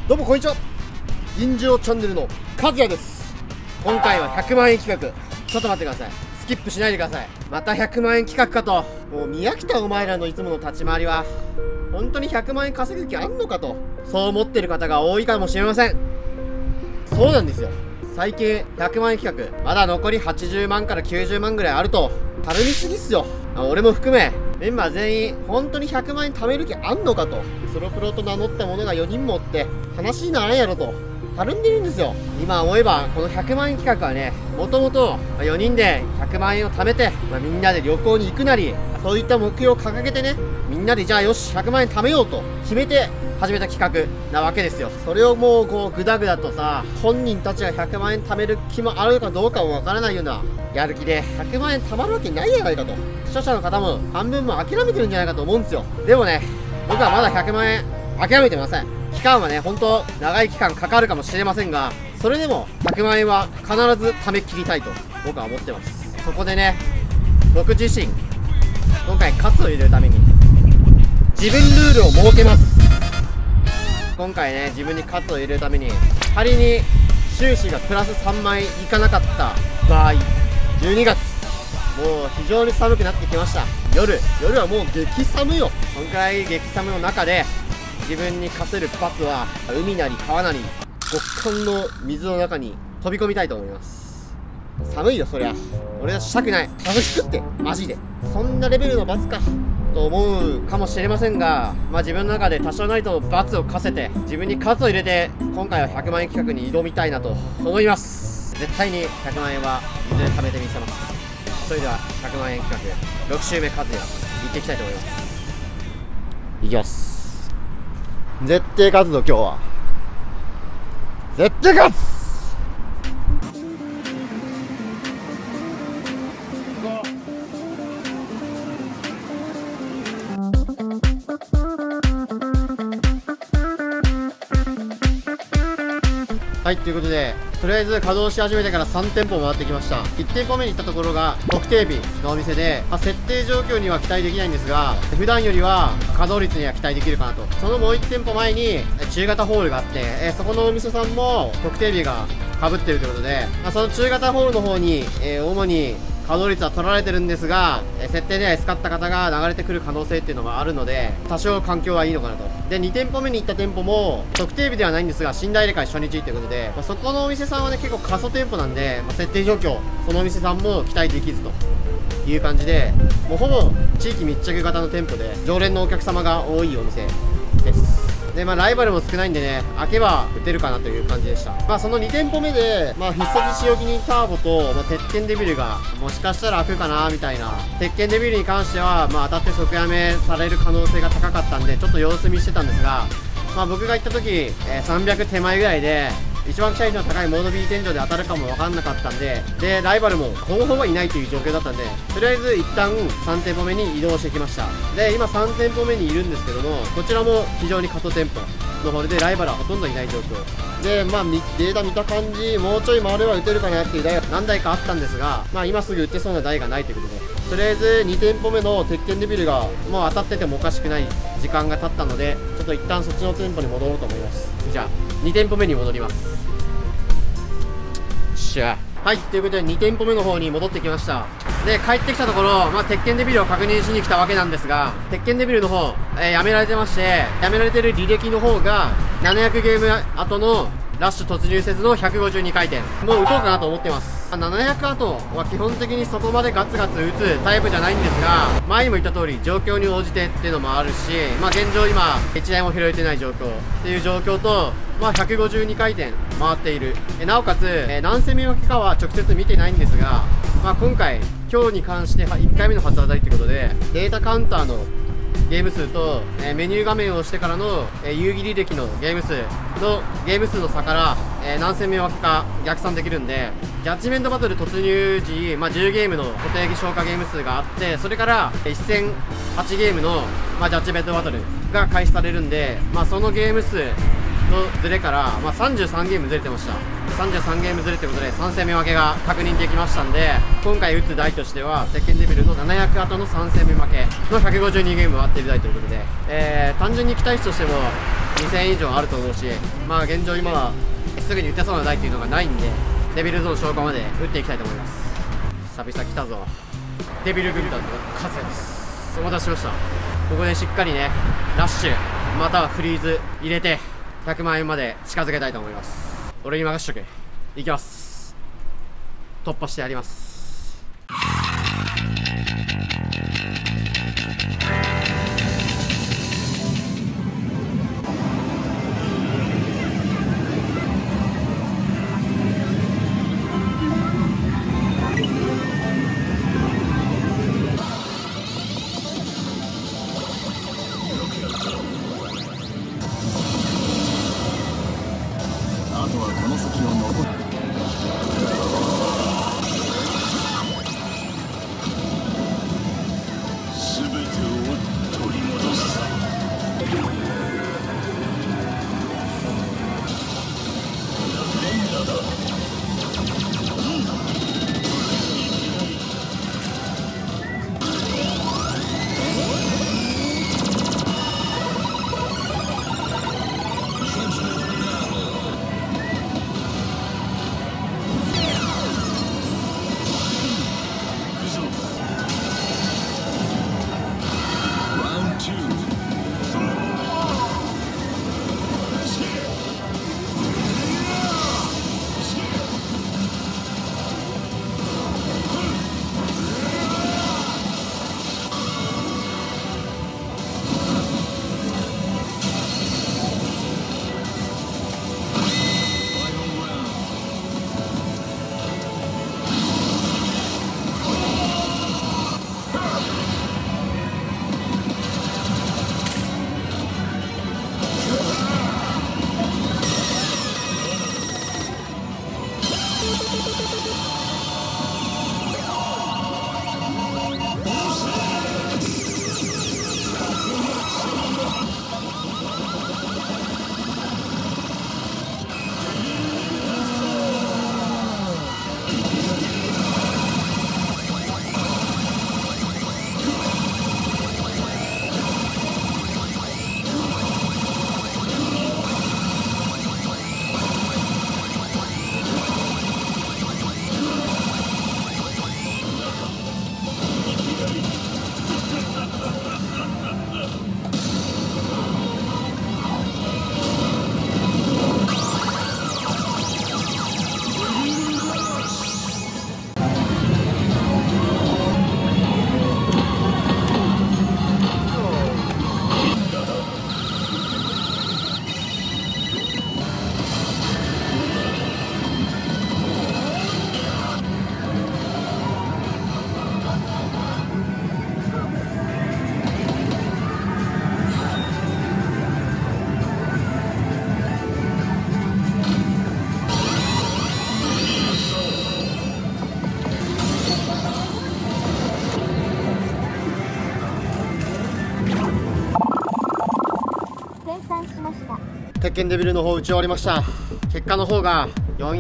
どうもこんにちは、銀城チャンネルの和也です。今回は100万円企画。ちょっと待ってください、スキップしないでください。また100万円企画かと。もう見飽きたお前らのいつもの立ち回りは。本当に100万円稼ぐ気あんのかと、そう思ってる方が多いかもしれません。そうなんですよ、最近100万円企画まだ残り80万から90万ぐらいあると。軽みすぎっすよ。俺も含めメンバー全員本当に100万円貯める気あんのかと。ソロプロと名乗った者が4人もおって話にならんやろとたるんでるんですよ。今思えばこの100万円企画はね、もともと4人で100万円を貯めて、みんなで旅行に行くなり、そういった目標を掲げてね、みんなでじゃあよし100万円貯めようと決めて始めた企画なわけですよ。それをもうこうグダグダとさ、本人たちが100万円貯める気もあるかどうかもわからないようなやる気で100万円貯まるわけないじゃないかと、視聴者の方も半分も諦めてるんじゃないかと思うんですよ。でもね、僕はまだ100万円諦めてません。期間はね、本当長い期間かかるかもしれませんが、それでも100万円は必ず貯め切りたいと僕は思ってます。そこでね、僕自身今回勝つを入れるために自分ルールを設けます。今回ね、自分に勝つを入れるために、仮に収支がプラス3万円いかなかった場合、12月もう非常に寒くなってきました。夜はもう激寒よ。今回激寒の中で自分に課せる罰は、海なり川なり極寒の水の中に飛び込みたいと思います。寒いよそりゃ、俺はしたくない。風邪ひくってマジで、そんなレベルの罰かと思うかもしれませんが、自分の中で多少なりとも罰を課せて自分に喝を入れて、今回は100万円企画に挑みたいなと思います。絶対に100万円はいずれ貯めてみせます。それでは100万円企画6週目和也行っていきたいと思います。いきます。絶対勝つぞ今日は。絶対勝つ。はい、ということで、とりあえず稼働し始めてから3店舗回ってきました。1店舗目に行ったところが特定日のお店で、設定状況には期待できないんですが、普段よりは稼働率には期待できるかなと。そのもう1店舗前に中型ホールがあって、そこのお店さんも特定日が被ってるということで、その中型ホールの方に、主に稼働率は取られてるんですが、設定で使った方が流れてくる可能性っていうのもあるので、多少環境はいいのかなと。で、2店舗目に行った店舗も特定日ではないんですが、寝台入れ替え初日ということで、そこのお店さんはね、結構過疎店舗なんで、設定状況、そのお店さんも期待できずという感じで、もうほぼ地域密着型の店舗で常連のお客様が多いお店です。で、ライバルも少ないんでね、開けば打てるかなという感じでした。その2店舗目で、必殺仕置きにターボと、鉄拳デビルがもしかしたら開くかなみたいな。鉄拳デビルに関しては、当たって即やめされる可能性が高かったんで、ちょっと様子見してたんですが、僕が行った時、300手前ぐらいで、一番期待値の高いモード B 天井で当たるかも分かんなかったんで、ライバルもほぼほぼいないという状況だったんで、とりあえず一旦3店舗目に移動してきました。で、今3店舗目にいるんですけども、こちらも非常に過疎店舗のホールでライバルはほとんどいない状況で、データ見た感じ、もうちょい回れば打てるかなっていう台が何台かあったんですが、今すぐ打てそうな台がないということで、とりあえず2店舗目の鉄拳デビルがもう当たっててもおかしくない時間が経ったので、ちょっと一旦そっちの店舗に戻ろうと思います。じゃあ2店舗目に戻ります。はい、ということで2店舗目の方に戻ってきました。で、帰ってきたところ、鉄拳デビルを確認しに来たわけなんですが、鉄拳デビルの方、やめられてまして、やめられてる履歴の方が700ゲーム後のラッシュ突入せずの152回転。もう打とうかなと思ってます。700後は基本的にそこまでガツガツ打つタイプじゃないんですが、前にも言った通り状況に応じてっていうのもあるし、現状今1台も拾えてない状況っていう状況と、152回転回っている。なおかつ、何戦目分けかは直接見てないんですが、今回今日に関して1回目の初当たりということで、データカウンターのゲーム数と、メニュー画面を押してからの、遊戯履歴のゲーム数の差から、何戦目分けか逆算できるんで、ジャッジメントバトル突入時、10ゲームの固定消化ゲーム数があって、それから1戦8ゲームの、ジャッジメントバトルが開始されるんで、そのゲーム数のズレから、33ゲームずれてました。33ゲームずれということで3戦目負けが確認できましたんで、今回打つ台としては鉄拳デビルの700後の3戦目負けの152ゲーム回っている台ということで、単純に期待値としても 2000以上あると思うし、まあ現状今はすぐに打てそうな台っていうのがないんで、デビルゾーン消化まで打っていきたいと思います。久々来たぞ、デビル軍団のカズヤです。お待たせしました。ここでしっかりねラッシュまたはフリーズ入れて100万円まで近づけたいと思います。俺に任しとけ。いきます。突破してやります。 あとはこの先を残る。全てを取り戻す。連打だ。 鉄拳デビルの方打ち終わりました。結果の方が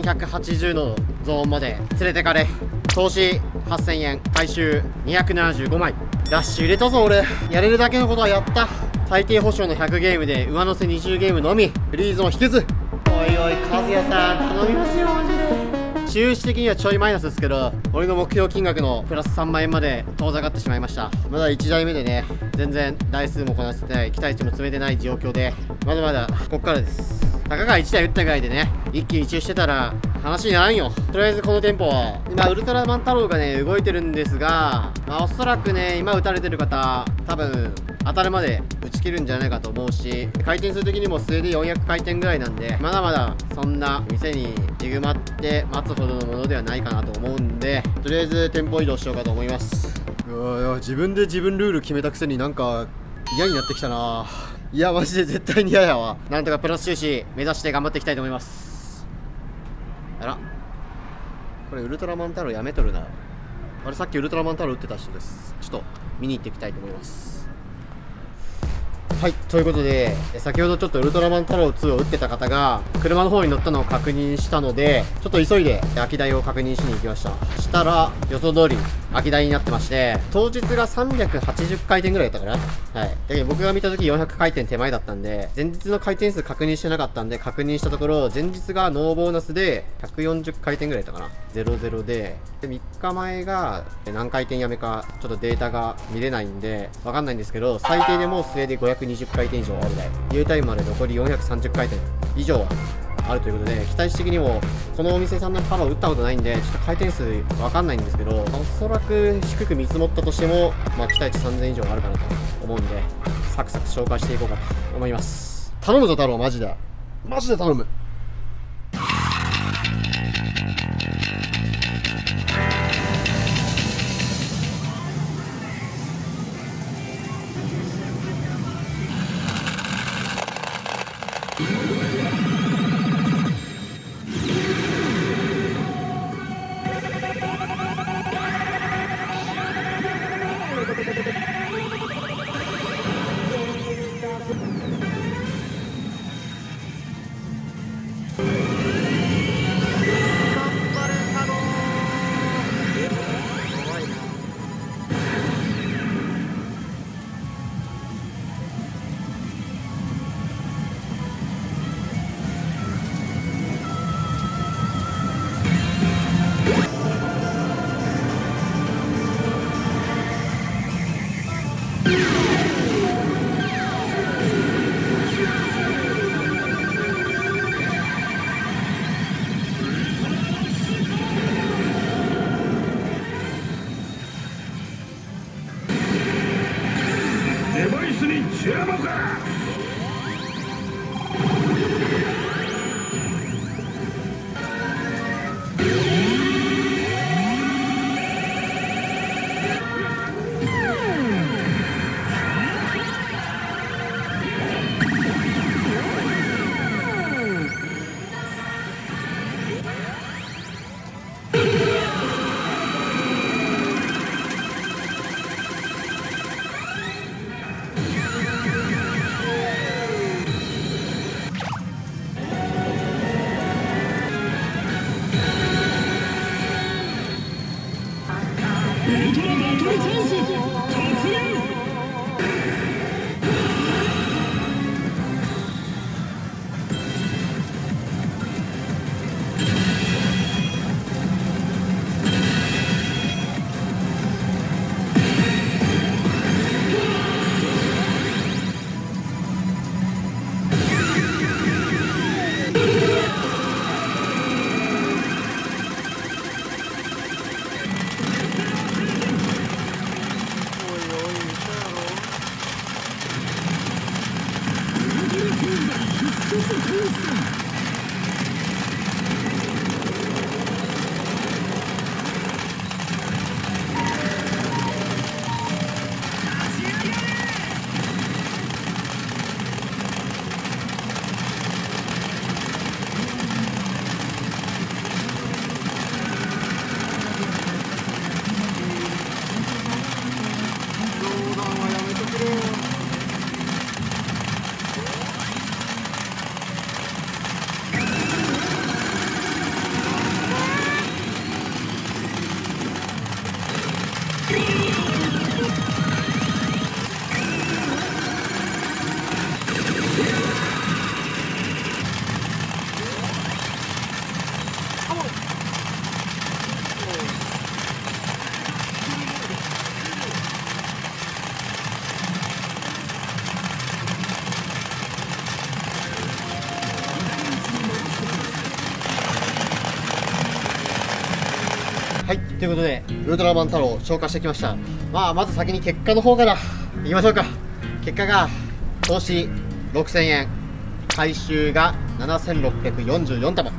480のゾーンまで連れてかれ、投資8000円、回収275枚。ラッシュ入れたぞ俺。やれるだけのことはやった。最低保証の100ゲームで上乗せ20ゲームのみ、フリーズも引けず。おいおい和也さん頼みますよマジで。収支的にはちょいマイナスですけど、俺の目標金額のプラス3万円まで遠ざかってしまいました。まだ1台目でね、全然台数もこなせてない、期待値も詰めてない状況で、まだまだこっからです。たかが1台打ったぐらいでね、一喜一憂してたら話にならんよ。とりあえずこのテンポは今ウルトラマン太郎がね動いてるんですが、おそらくね今打たれてる方多分当たるまで打ち切るんじゃないかと思うし、回転数的にも末で400回転ぐらいなんで、まだまだそんな店にジグまって待つほどのものではないかなと思うんで、とりあえず店舗移動しようかと思います。自分で自分ルール決めたくせになんか嫌になってきたな。いやマジで絶対に嫌やわ。なんとかプラス収支目指して頑張っていきたいと思います。あらこれウルトラマン太郎やめとるな。あれさっきウルトラマン太郎打ってた人です。ちょっと見に行っていきたいと思います。はい、ということで先ほどちょっとウルトラマン太郎2を打ってた方が車の方に乗ったのを確認したので、ちょっと急いで空き台を確認しに行きました。したら予想通り空き台になってまして、当日が380回転ぐらいだったかな。はい。だけど僕が見た時400回転手前だったんで、前日の回転数確認してなかったんで、確認したところ、前日がノーボーナスで140回転ぐらいだったかな。00で、3日前が何回転やめか、ちょっとデータが見れないんで、わかんないんですけど、最低でも末で520回転以上ある台。Uタイムまで残り430回転以上はあるということで、期待値的にもこのお店さんのタロー打ったことないんで、ちょっと回転数わかんないんですけど、おそらく低く見積もったとしても、期待値3000以上あるかなと思うんで、サクサク紹介していこうかと思います。頼むぞ太郎、マジで頼む。 デバイスに注目。 はい、ということでウルトラマン太郎を紹介してきました。まず先に結果の方からいきましょうか。結果が投資6000円、回収が7644玉。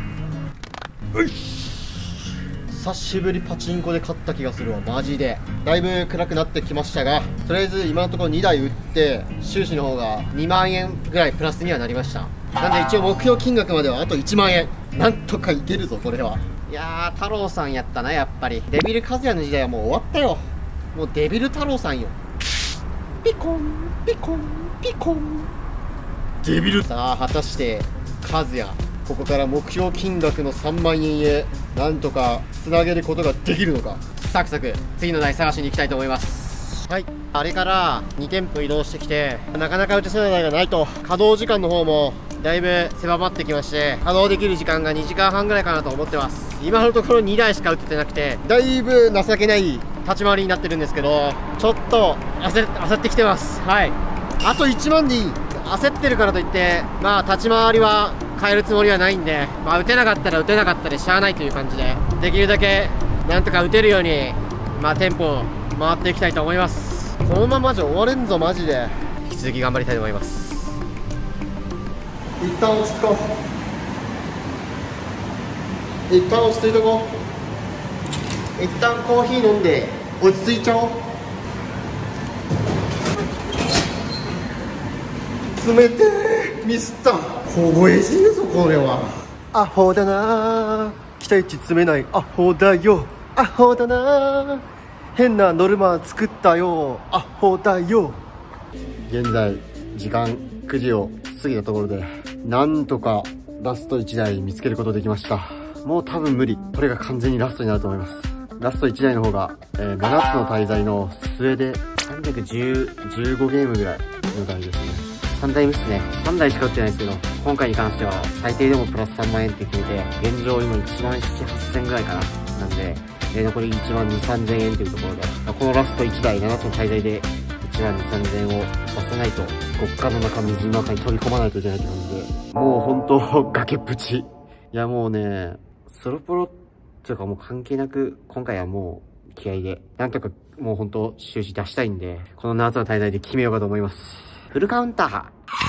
久しぶりパチンコで勝った気がするわ、マジで。だいぶ暗くなってきましたが、とりあえず今のところ2台売って収支の方が2万円ぐらいプラスにはなりました。なんで一応目標金額まではあと1万円、なんとかいけるぞこれは。いやー、太郎さんやったな、やっぱり。デビル和也の時代はもう終わったよ。もうデビル太郎さんよ。ピコンピコンピコン。デビル。さあ果たして和也、ここから目標金額の3万円へなんとかつなげることができるのか。 サクサク次の台探しに行きたいと思います。はい、あれから2店舗移動してきて、なかなか打てそうな台がないと、稼働時間の方もだいぶ狭まってきまして、稼働できる時間が2時間半ぐらいかなと思ってます。今のところ2台しか打ててなくて、だいぶ情けない立ち回りになってるんですけど、ちょっと焦ってきてます。はい、あと1万でいい。焦ってるからといってまあ立ち回りは変えるつもりはないんで、まあ打てなかったら打てなかったでしゃあないという感じで、できるだけなんとか打てるようにまあテンポ回っていきたいと思います。このままじゃ終われんぞマジで。引き続き頑張りたいと思います。一旦落ち着こう。一旦落ち着いとこう。一旦コーヒー飲んで落ち着いちゃおう。冷てー、ミスった。凍え死ぬぞこれは。アホだなー、期待値詰めないアホだよ、アホだなー、変なノルマ作ったよ、アホだよ。現在時間9時を過ぎたところで、なんとかラスト1台見つけることできました。もう多分無理、これが完全にラストになると思います。ラスト1台の方が、7つの滞在の末で315ゲームぐらいの台ですね。3台目ですね。3台しか打ってないんですけど、今回に関しては最低でもプラス3万円って決めて、現状今1万7、8000ぐらいかな。なんで、残り1万2、3000円というところで、このラスト1台7つの滞在で1万2、3000円を出さないと、極寒の中、水の中に取り込まないといけないって感じで、もう本当崖っぷち。いやもうね、ソロプロというかもう関係なく、今回はもう気合で、なんとかもう本当収支出したいんで、この7つの滞在で決めようかと思います。フルカウンター。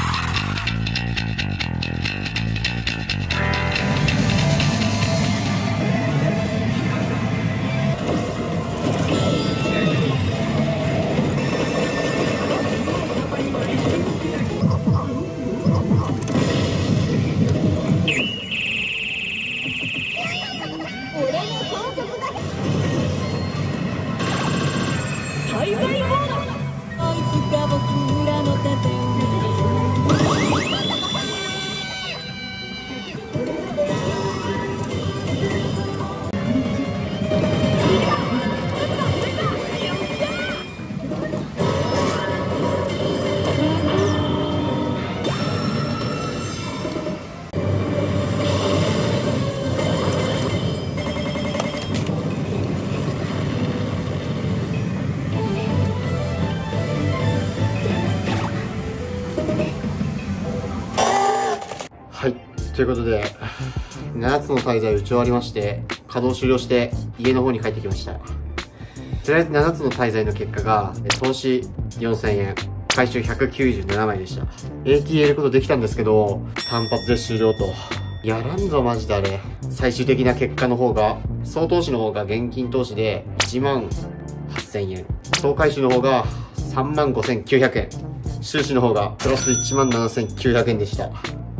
はい、ということで7つの滞在打ち終わりまして、稼働終了して家の方に帰ってきました。とりあえず7つの滞在の結果が投資4000円、回収197枚でした。 AT 入れることできたんですけど単発で終了と。やらんぞマジであれ。最終的な結果の方が、総投資の方が現金投資で1万8000円、総回収の方が3万5900円、収支の方がプラス1万7900円でした。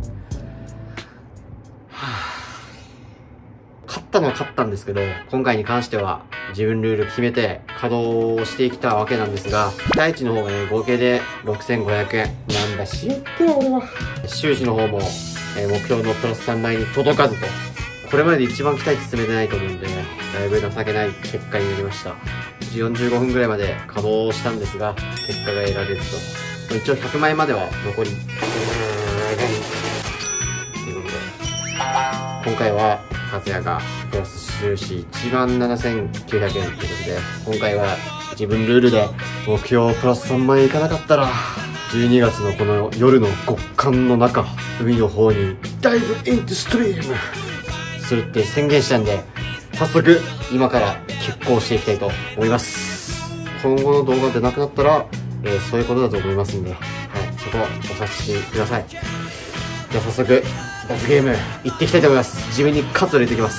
勝ったのは勝ったんですけど、今回に関しては自分ルール決めて稼働をしてきたわけなんですが、期待値の方がね、合計で6500円。なんだしよってよ俺は。収支の方も、目標のプラス3倍に届かずと。これまでで一番期待値詰めてないと思うんで、だいぶ情けない結果になりました。45分ぐらいまで稼働したんですが、結果が得られずと。一応100万円までは残り、ということで、今回は、和也がプラス収支1万7900円ということで、今回は自分ルールで目標プラス3万円いかなかったら、12月のこの夜の極寒の中、海の方にダイブイントストリームするって宣言したんで、早速今から決行していきたいと思います。今後の動画でなくなったら、そういうことだと思いますんで、はい、そこはお察しください。じゃあ早速罰ゲーム行っていきたいと思います。自分にカツを入れていきます。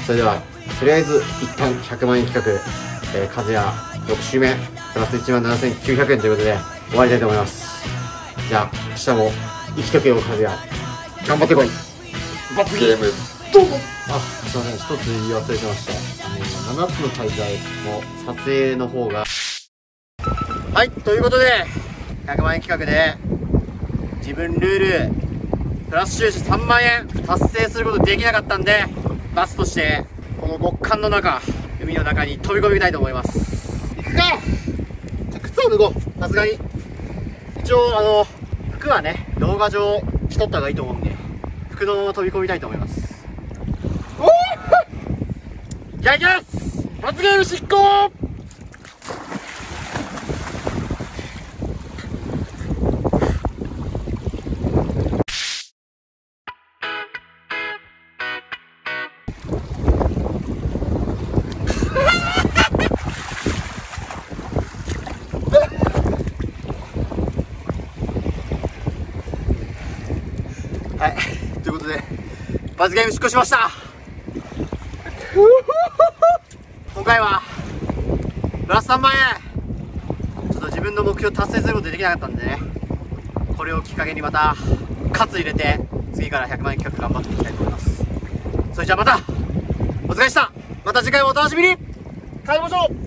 それではとりあえず一旦100万円企画、和也6周目プラス1万7900円ということで終わりたいと思います。じゃあ明日も生きとけよ和也、頑張ってこい。罰ゲームどうぞ。あ、すいません、一つ言い忘れてました。7つの滞在の撮影の方が、はい、ということで100万円企画で自分ルールプラス収支3万円達成することできなかったんで、罰としてこの極寒の中海の中に飛び込みたいと思います。行くか。じゃあ靴を脱ごう。さすがに一応服はね動画上着とった方がいいと思うんで、服のまま飛び込みたいと思います。おー、じゃあ行きます。罰ゲーム執行。はい、ということで罰ゲーム執行しました。今回はプラス3万円、ちょっと自分の目標達成することできなかったんでね、これをきっかけにまた喝入れて次から100万円企画頑張っていきたいと思います。それじゃあまたお疲れでした。また次回もお楽しみに。帰りましょう。